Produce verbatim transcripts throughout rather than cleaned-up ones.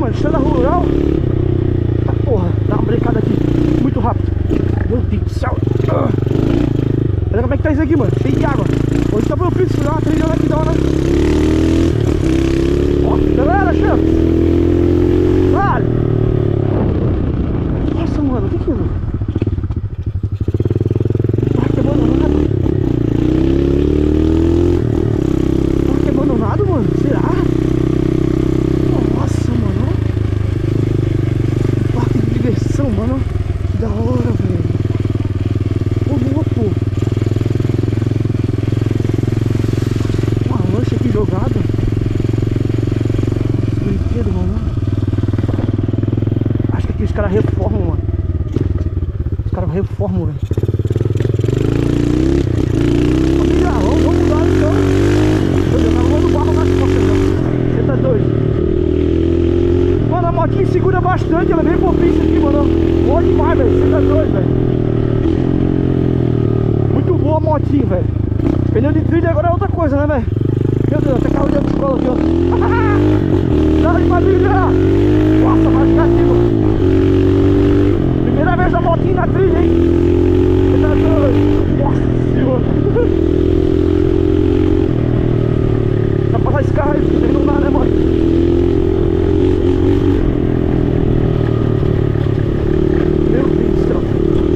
mano, estrada rural. Tá porra, dá uma brecada aqui. Muito rápido. Meu Deus do céu. Olha como é que tá isso aqui, mano. Cheio de água. Hoje tá propício, dá uma trilhada aqui da hora. Ó, galera, chefe. Vale. Nossa, mano, o que que é, mano? Parque abandonado. Parque abandonado, mano. Será? Nossa, mano. Parque de diversão, mano. Que da hora, velho. Ô, louco. Uma lancha aqui jogada. Esse brinquedo, mano. Acho que aqui os caras reformam, mano. Os caras reformam, velho. Família, vamos, vamos lá então. Eu tava voando barro nas costas, mano. Você tá doido? Mano, a motinha segura bastante. Ela é bem propícia aqui, mano. Boa demais, velho. Você tá doido, velho. Muito boa a motinha, velho. Pneu de trilha agora é outra coisa, né, velho? Meu Deus, até carro de autoescola aqui, ó. Dá de madrilha. Nossa, vai ficar aqui, mano. Primeira vez a motinha na trilha, hein? Você tá doido? Nossa senhora. Dá pra passar esse carro aí, porque não dá, né, mano? Meu Deus do céu.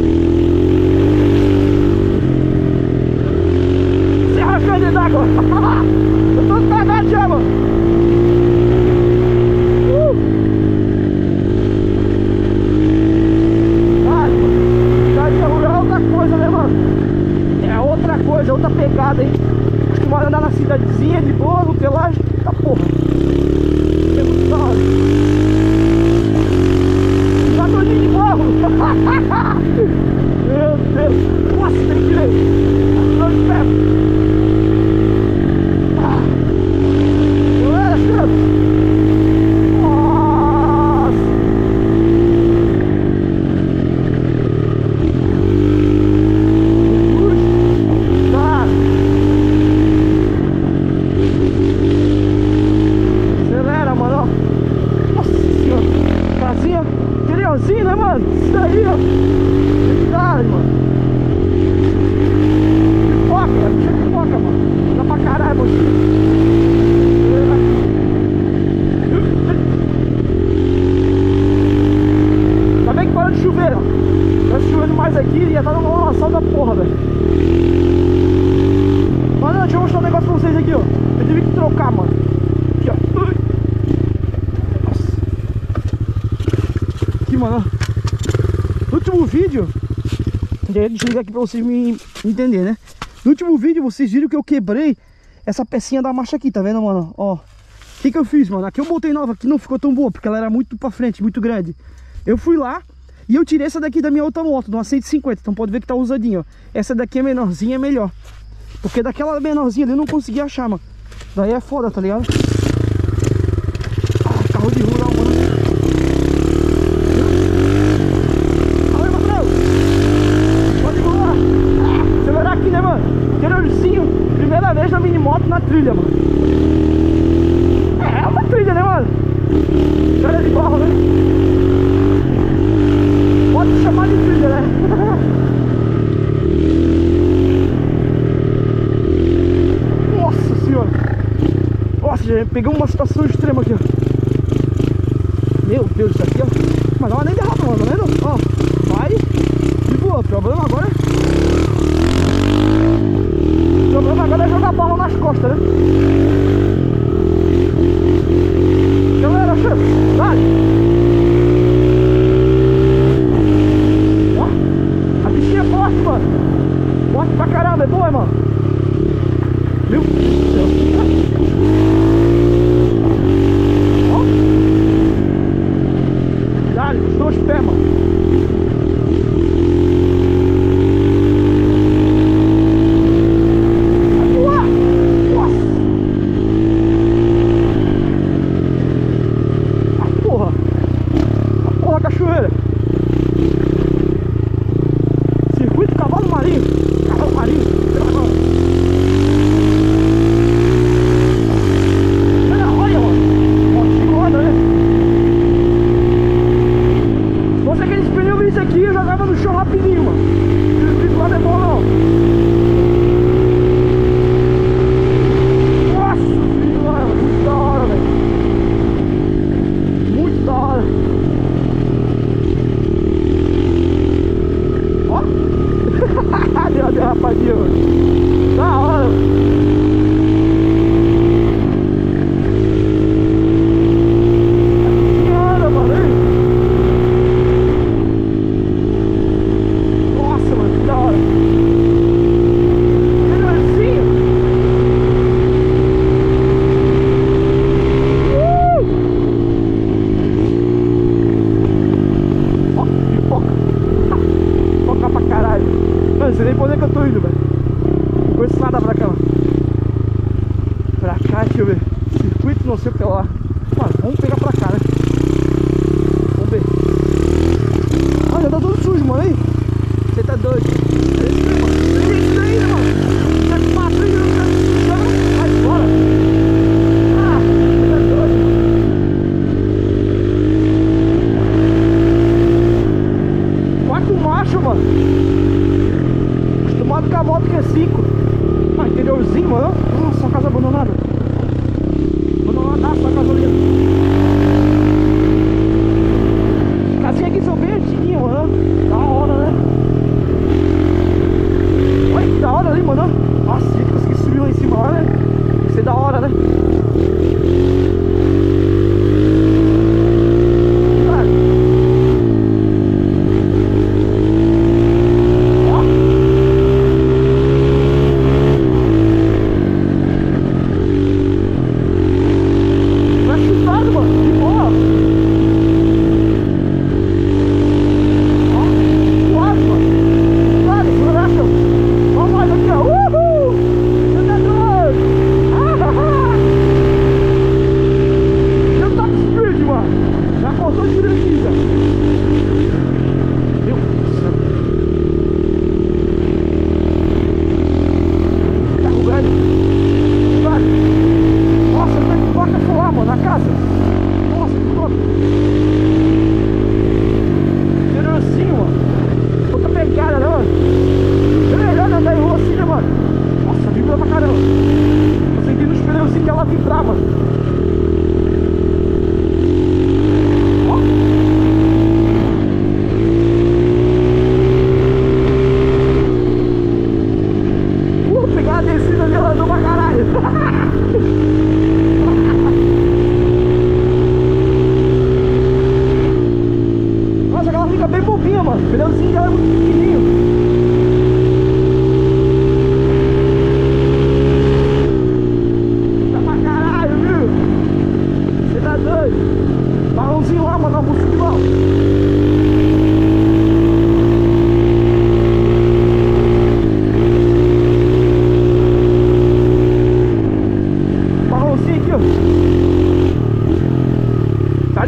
Serra grande d'água. Eu tô cagado já, mano. Uh! Ai, mano. Cidade rural é outra coisa, né, mano? É outra coisa, outra pegada, hein? Acostumado a andar na cidadezinha de boa, no pelagem. Tá porra. É muito da hora. Tá doidinho de morro. Meu Deus. Nossa, tem que ir. Tá de perto. Interiorzinho, né, mano? Isso daí, ó. Verdade, mano. Pipoca, bicho é pipoca, mano. Dá pra caralho, mano. Tá bem que parou de chover, ó. Tá chovendo mais aqui e ia estar numa enrolação da porra, velho. Mas não, deixa eu mostrar um negócio pra vocês aqui, ó. Eu tive que trocar, mano. Aqui, ó. Aqui, mano, no último vídeo, deixa eu ligar aqui pra vocês me entenderem, né? No último vídeo vocês viram que eu quebrei essa pecinha da marcha aqui, tá vendo, mano? Ó, o que que eu fiz, mano? Aqui eu botei nova, que não ficou tão boa, porque ela era muito pra frente, muito grande. Eu fui lá e eu tirei essa daqui da minha outra moto, de uma cento e cinquenta, então pode ver que tá usadinha, ó. Essa daqui é menorzinha, é melhor, porque daquela menorzinha ali eu não consegui achar, mano. Daí é foda, tá ligado? Ah, carro de rural, mano. Aqui, né, mano? Interiorzinho, primeira vez na minimoto na trilha, mano. É uma trilha, né, mano? História de barro, né? Pode chamar de trilha, né? Nossa senhora. Nossa, já peguei uma situação extrema aqui, ó. Meu Deus, isso aqui, ó. Mas não é nem derrapa, mano, tá vendo? Ó, vai de boa. O problema agora é O problema agora é jogar barro nas costas, né? Galera, chefe, vai! Ó, a bichinha é forte, mano. Forte pra caramba, é boa, mano. Meu Deus do céu. Ó. Dá-lhe, os dois pés, mano.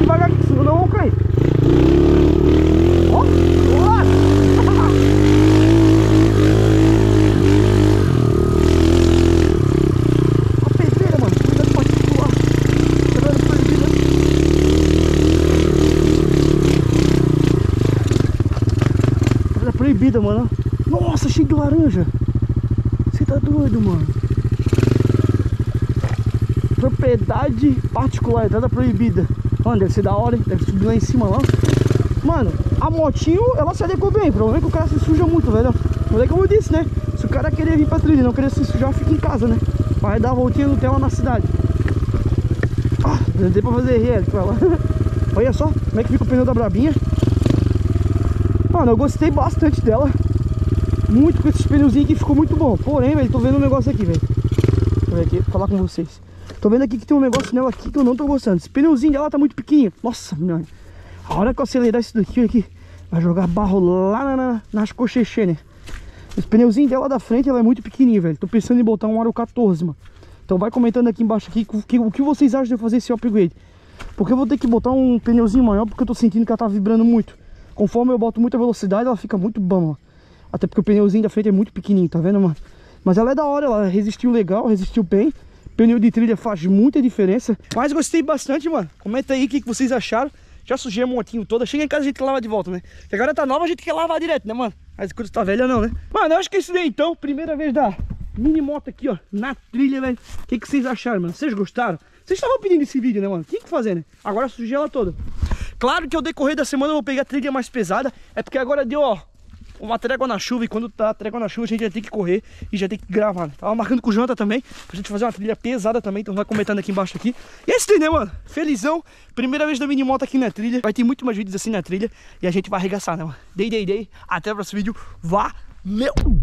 devagar aqui, senão não vão cair. Ó, ó. A pedreira, mano. Cuidado pra pular. Pedreira proibida. Pedreira proibida, mano. Nossa, cheio de laranja. Você tá doido, mano. Propriedade particular, entrada proibida. Mano, deve ser da hora, hein? Deve subir lá em cima lá. Mano, a motinho, ela se adequou bem. O problema é que o cara se suja muito, velho. Mas é como eu disse, né? Se o cara querer vir pra trilha e não querer se sujar, fica em casa, né? Vai dar a voltinha no tela na cidade. Ah, não deu pra fazer R pra lá. Olha só como é que fica o pneu da Brabinha. Mano, eu gostei bastante dela. Muito com esses pneuzinhos aqui, ficou muito bom. Porém, velho, tô vendo um negócio aqui, velho. Deixa eu ver aqui, falar com vocês. Tô vendo aqui que tem um negócio nela aqui que eu não tô gostando. Esse pneuzinho dela tá muito pequenininho. Nossa, meu. A hora que eu acelerar isso daqui, aqui, vai jogar barro lá na, na, nas cochechê, né? Esse pneuzinho dela da frente, ela é muito pequenininho, velho. Tô pensando em botar um aro quatorze, mano. Então vai comentando aqui embaixo aqui o que, o que vocês acham de eu fazer esse upgrade. Porque eu vou ter que botar um pneuzinho maior, porque eu tô sentindo que ela tá vibrando muito. Conforme eu boto muita velocidade, ela fica muito bom, ó. Até porque o pneuzinho da frente é muito pequenininho, tá vendo, mano? Mas ela é da hora, ela resistiu legal, resistiu bem. Pneu de trilha faz muita diferença. Mas gostei bastante, mano. Comenta aí o que vocês acharam. Já sujei a motinho toda. Chega em casa a gente lava de volta, né? Porque agora tá nova, a gente quer lavar direto, né, mano? Mas quando tá velha não, né? Mano, eu acho que é isso daí então. Primeira vez da mini moto aqui, ó, na trilha, velho. O que, que vocês acharam, mano? Vocês gostaram? Vocês estavam pedindo esse vídeo, né, mano? Tinha que fazer, né? Agora eu sujei ela toda. Claro que ao decorrer da semana eu vou pegar a trilha mais pesada. É porque agora deu, ó, uma trégua na chuva, e quando tá trégua na chuva a gente já tem que correr e já tem que gravar, né? Tava marcando com o Janta também, pra gente fazer uma trilha pesada também, então vai comentando aqui embaixo aqui. E é isso aí, né, mano? Felizão, primeira vez da mini moto aqui na trilha, vai ter muito mais vídeos assim na trilha e a gente vai arregaçar, né, mano? Dei, dei, dei, até o próximo vídeo, valeu!